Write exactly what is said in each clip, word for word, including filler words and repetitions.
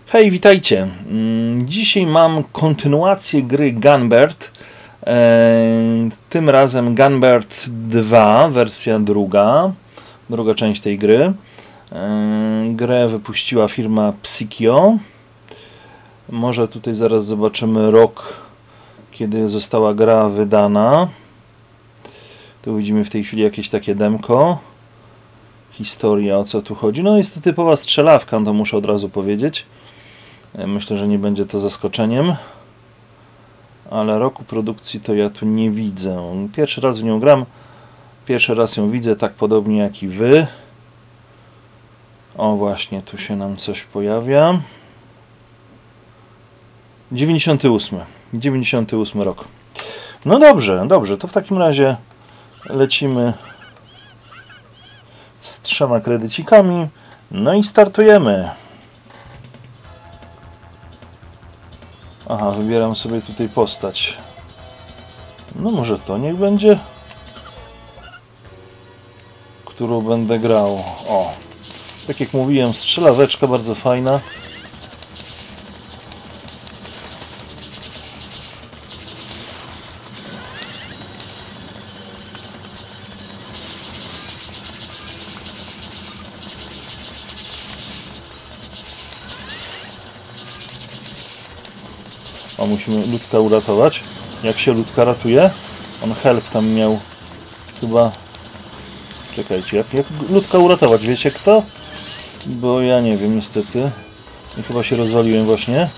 Hej, witajcie. Dzisiaj mam kontynuację gry Gunbird. Tym razem Gunbird dwa, wersja druga. Druga część tej gry. Grę wypuściła firma Psikio. Może tutaj zaraz zobaczymy rok, kiedy została gra wydana. Tu widzimy w tej chwili jakieś takie demko. Historia, o co tu chodzi. No jest to typowa strzelawka, to muszę od razu powiedzieć. Myślę, że nie będzie to zaskoczeniem. Ale roku produkcji to ja tu nie widzę. Pierwszy raz w nią gram. Pierwszy raz ją widzę, tak podobnie jak i wy. O właśnie, tu się nam coś pojawia. dziewięćdziesiąty ósmy. dziewięćdziesiąty ósmy rok. No dobrze, dobrze. To w takim razie lecimy z trzema kredycikami. No i startujemy. Aha, wybieram sobie tutaj postać. No może to niech będzie, którą będę grał. O, tak jak mówiłem, strzelaweczka bardzo fajna. O, musimy ludka uratować. Jak się ludka ratuje? On help tam miał chyba... Czekajcie, jak, jak ludka uratować? Wiecie kto? Bo ja nie wiem niestety. I chyba się rozwaliłem właśnie.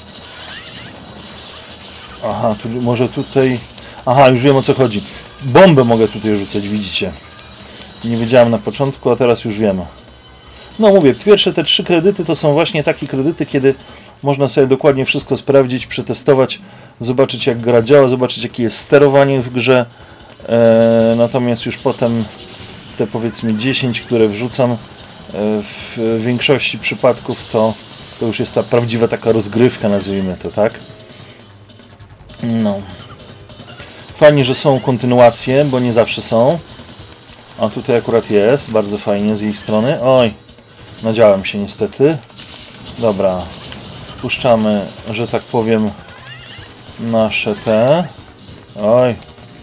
Aha, tu, może tutaj... Aha, już wiem o co chodzi. Bombę mogę tutaj rzucać, widzicie. Nie wiedziałem na początku, a teraz już wiem. No mówię, pierwsze te trzy kredyty to są właśnie takie kredyty, kiedy można sobie dokładnie wszystko sprawdzić, przetestować, zobaczyć jak gra działa, zobaczyć jakie jest sterowanie w grze. E, natomiast już potem te powiedzmy dziesięć, które wrzucam, e, w większości przypadków to, to już jest ta prawdziwa taka rozgrywka, nazwijmy to, tak? No. Fajnie, że są kontynuacje, bo nie zawsze są. A tutaj akurat jest, bardzo fajnie z jej strony. Oj, nadziałem się niestety. Dobra. Puszczamy, że tak powiem, nasze te. Oj.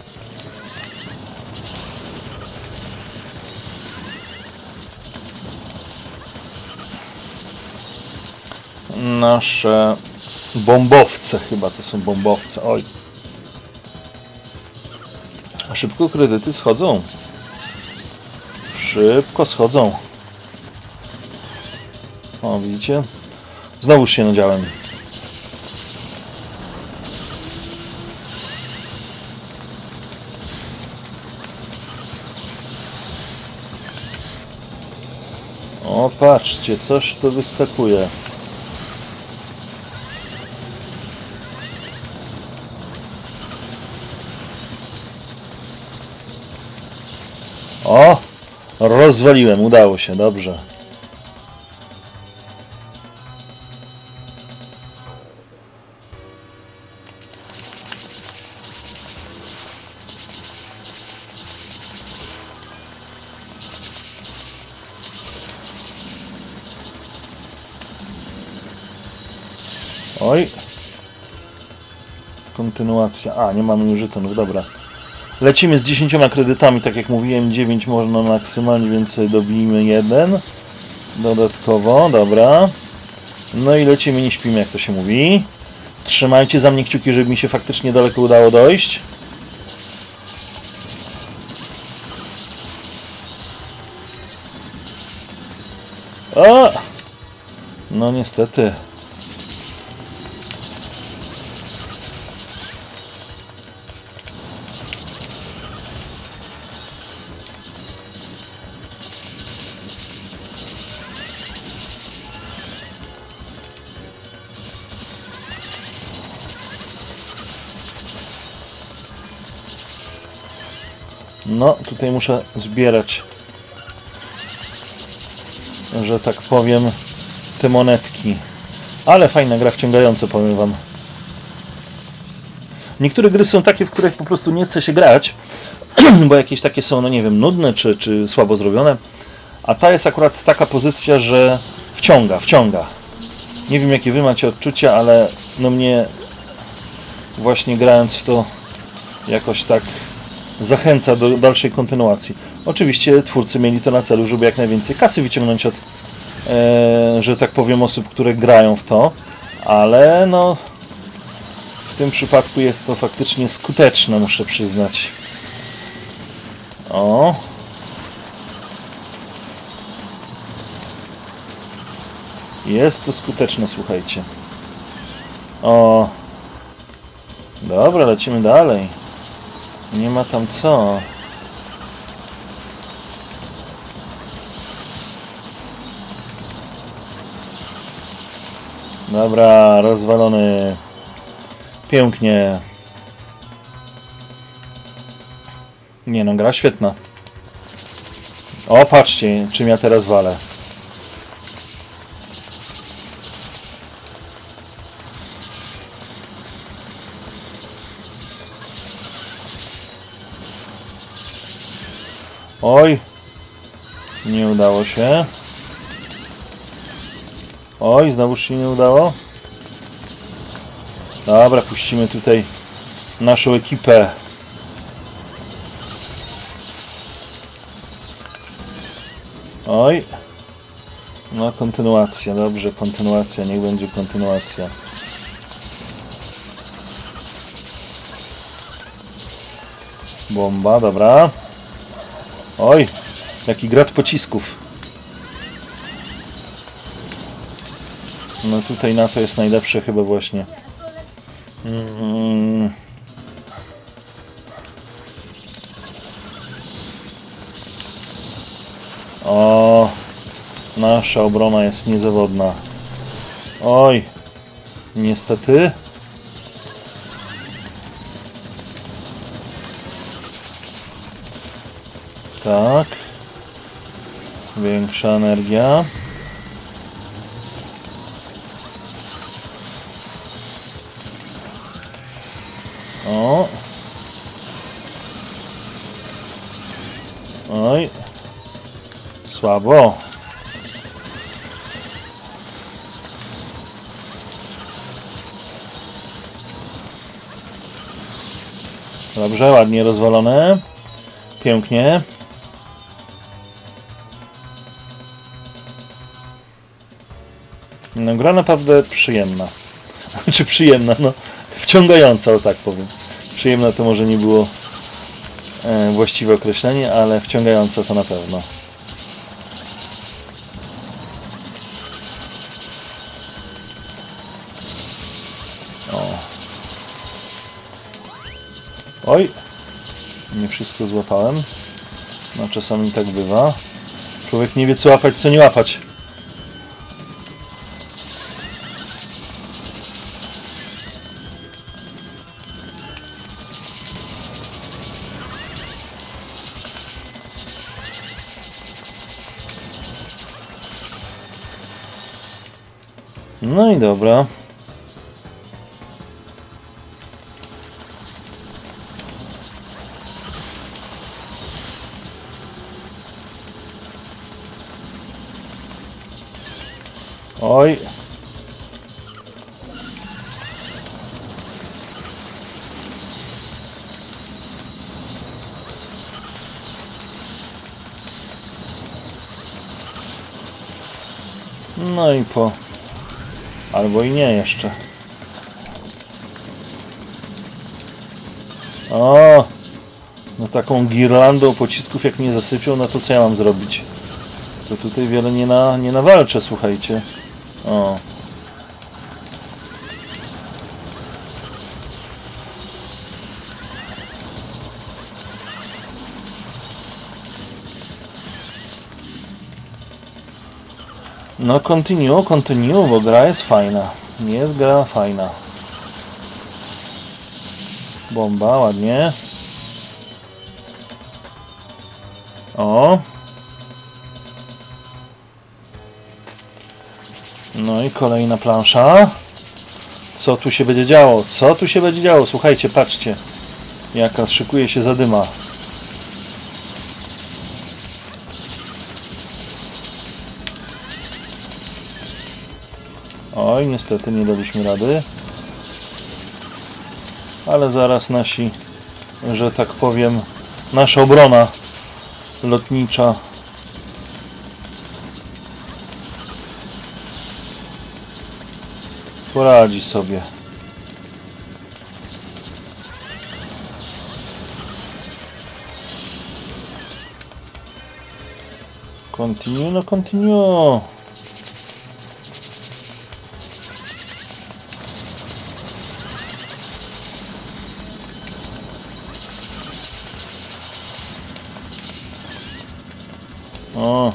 Nasze bombowce, chyba to są bombowce. Oj. A szybko kredyty schodzą. Szybko schodzą. O, widzicie? Znowuż się nadziałem. O, patrzcie, coś tu wyskakuje. O! Rozwaliłem, udało się, dobrze. Oj. Kontynuacja. A, nie mamy już żetonów, dobra. Lecimy z dziesięcioma kredytami, tak jak mówiłem, dziewięć można maksymalnie, więc sobie dobijmy jeden. Dodatkowo, dobra. No i lecimy, nie śpimy, jak to się mówi. Trzymajcie za mnie kciuki, żeby mi się faktycznie daleko udało dojść. O! No niestety. No, tutaj muszę zbierać, że tak powiem, te monetki. Ale fajna gra, wciągająca, powiem wam. Niektóre gry są takie, w których po prostu nie chce się grać, bo jakieś takie są, no nie wiem, nudne czy, czy słabo zrobione. A ta jest akurat taka pozycja, że wciąga, wciąga. Nie wiem, jakie wy macie odczucia, ale no mnie właśnie grając w to jakoś tak zachęca do dalszej kontynuacji. Oczywiście twórcy mieli to na celu, żeby jak najwięcej kasy wyciągnąć od, e, że tak powiem, osób, które grają w to, ale no w tym przypadku jest to faktycznie skuteczne, muszę przyznać. O. Jest to skuteczne, słuchajcie. O. Dobra, lecimy dalej. Nie ma tam co. Dobra, rozwalony. Pięknie. Nie no, gra świetna. O, patrzcie, czym ja teraz walę. Oj. Nie udało się. Oj, znowuż się nie udało. Dobra, puścimy tutaj naszą ekipę. Oj. No, kontynuacja. Dobrze, kontynuacja. Niech będzie kontynuacja. Bomba, dobra. Oj, jaki grad pocisków. No tutaj na to jest najlepsze chyba właśnie. Mm. O, nasza obrona jest niezawodna. Oj, niestety. Tak. Większa energia. O. Oj. Słabo. Dobrze, ładnie rozwalone. Pięknie. No, gra naprawdę przyjemna. Czy przyjemna, no wciągająca, o tak powiem. Przyjemna to może nie było e, właściwe określenie, ale wciągająca to na pewno. O. Oj! Nie wszystko złapałem. No czasami tak bywa. Człowiek nie wie, co łapać, co nie łapać. No i dobra. Oj. No i po... Albo i nie jeszcze. O! No taką girlandą pocisków jak mnie zasypią, no to co ja mam zrobić? To tutaj wiele nie, na, nie nawalczę, słuchajcie. O. No continue, continue, bo gra jest fajna. Jest gra fajna. Bomba, ładnie. O. No i kolejna plansza. Co tu się będzie działo? Co tu się będzie działo? Słuchajcie, patrzcie. Jaka szykuje się zadyma. Oj, niestety nie daliśmy rady. Ale zaraz nasi, że tak powiem, nasza obrona lotnicza poradzi sobie. Continue, no continue. O.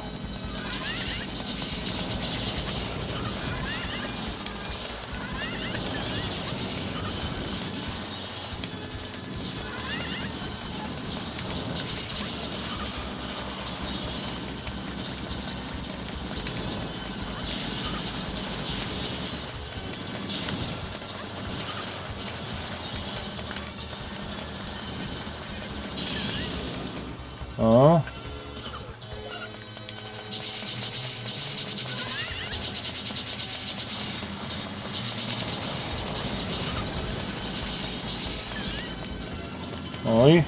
O. Oj.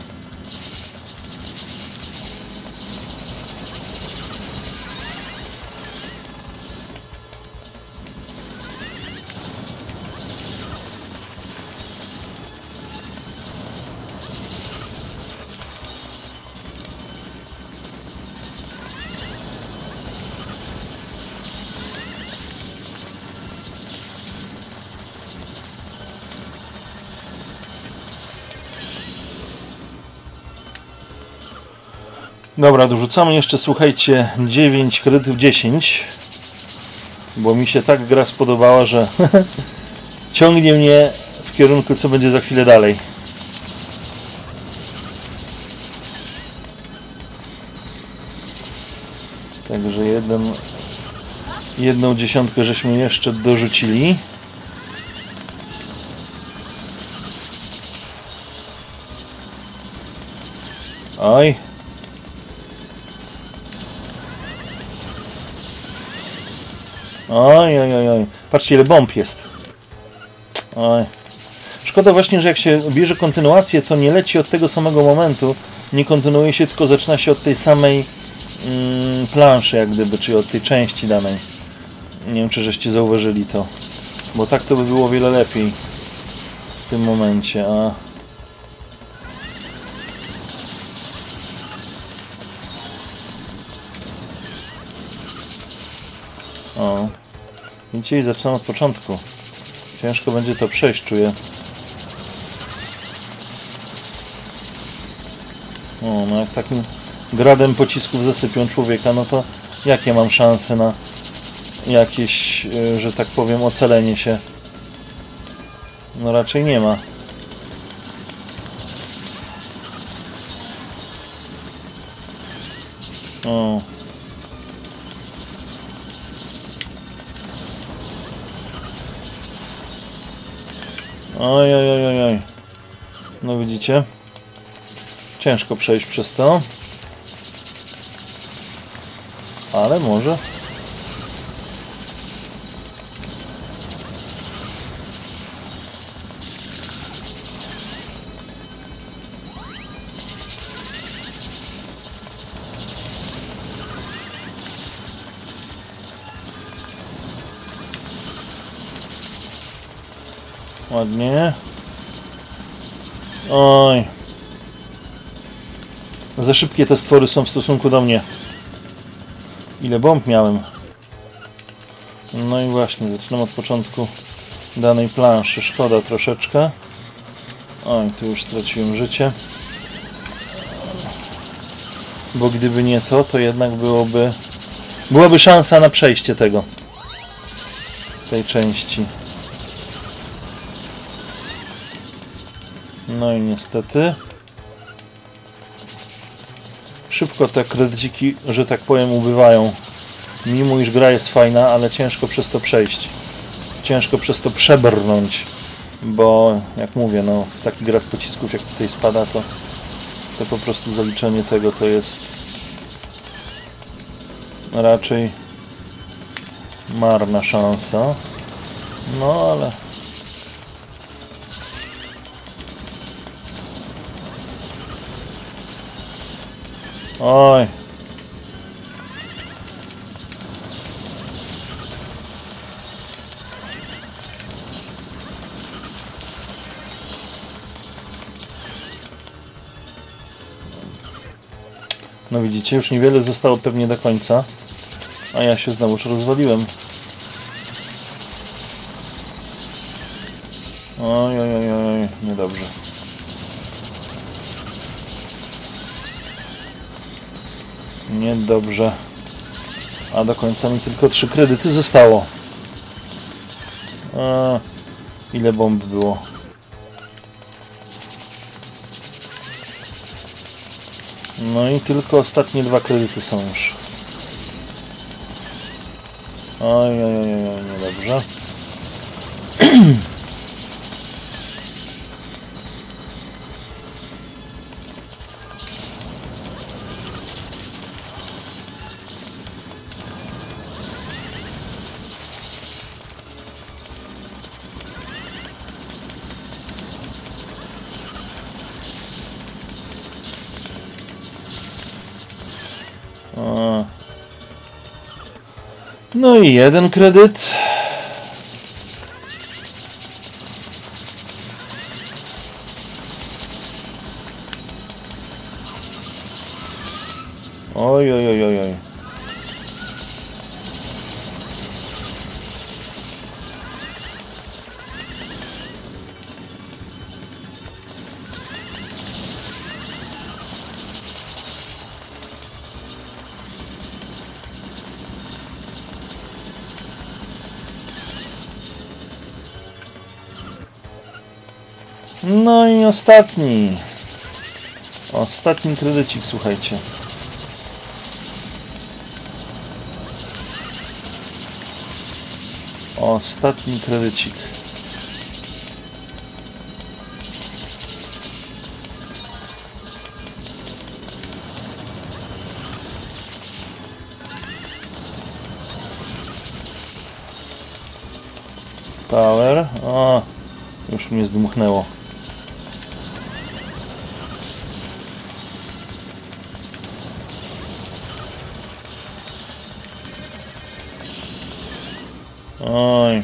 Dobra, dorzucamy jeszcze, słuchajcie, dziewięć kredytów, dziesięć, bo mi się tak gra spodobała, że ciągnie mnie w kierunku, co będzie za chwilę dalej. Także jeden, jedną dziesiątkę żeśmy jeszcze dorzucili. Oj. Oj, oj, oj, oj. Patrzcie, ile bomb jest. Oj. Szkoda właśnie, że jak się bierze kontynuację, to nie leci od tego samego momentu. Nie kontynuuje się, tylko zaczyna się od tej samej mm, planszy, jak gdyby, czyli od tej części danej. Nie wiem, czy żeście zauważyli to. Bo tak to by było wiele lepiej w tym momencie. A... O. Widzicie, i zaczynam od początku. Ciężko będzie to przejść, czuję. O, no jak takim gradem pocisków zasypią człowieka, no to jakie mam szanse na jakieś, że tak powiem, ocalenie się? No raczej nie ma. O. Oj, oj, oj, oj. No widzicie? Ciężko przejść przez to. Ale może. Ładnie. Oj. Za szybkie te stwory są w stosunku do mnie. Ile bomb miałem? No i właśnie, zaczynam od początku danej planszy. Szkoda troszeczkę. Oj, tu już straciłem życie. Bo gdyby nie to, to jednak byłoby... Byłaby szansa na przejście tego. Tej części. No i niestety szybko te kredyciki, że tak powiem, ubywają. Mimo iż gra jest fajna, ale ciężko przez to przejść. Ciężko przez to przebrnąć. Bo jak mówię, no w taki grach pocisków jak tutaj spada, to, to po prostu zaliczenie tego to jest raczej marna szansa. No ale... Oj. No widzicie, już niewiele zostało pewnie do końca. A ja się znowuż rozwaliłem. Oj, oj, oj, oj, niedobrze. Niedobrze. A do końca mi tylko trzy kredyty zostało. A, ile bomb było? No i tylko ostatnie dwa kredyty są już. Oj, oj, oj, oj, niedobrze. O. No i jeden kredyt. Oj, oj, oj, oj, oj. No i ostatni. Ostatni kredycik, słuchajcie. Ostatni kredycik. Power. O, już mnie zdmuchnęło. Oj.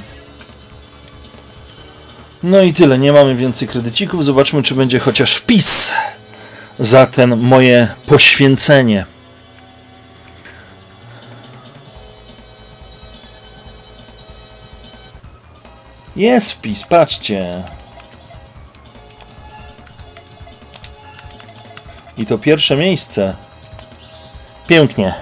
No i tyle, nie mamy więcej kredycików. Zobaczmy, czy będzie chociaż wpis za ten moje poświęcenie. Jest wpis, patrzcie. I to pierwsze miejsce. Pięknie.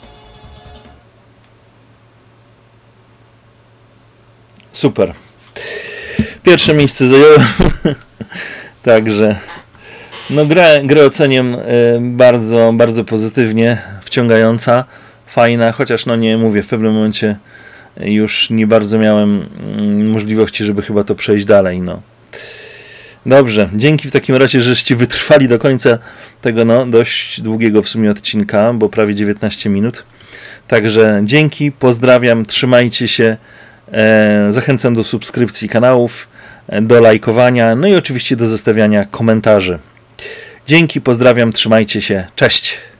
Super. Pierwsze miejsce zająłem. Także no grę, grę oceniam bardzo, bardzo pozytywnie, wciągająca, fajna, chociaż no nie mówię, w pewnym momencie już nie bardzo miałem możliwości, żeby chyba to przejść dalej. No. Dobrze, dzięki w takim razie, żeście wytrwali do końca tego no, dość długiego w sumie odcinka, bo prawie dziewiętnaście minut. Także dzięki, pozdrawiam, trzymajcie się. Zachęcam do subskrypcji kanałów, do lajkowania, no i oczywiście do zostawiania komentarzy. Dzięki, pozdrawiam, trzymajcie się, cześć!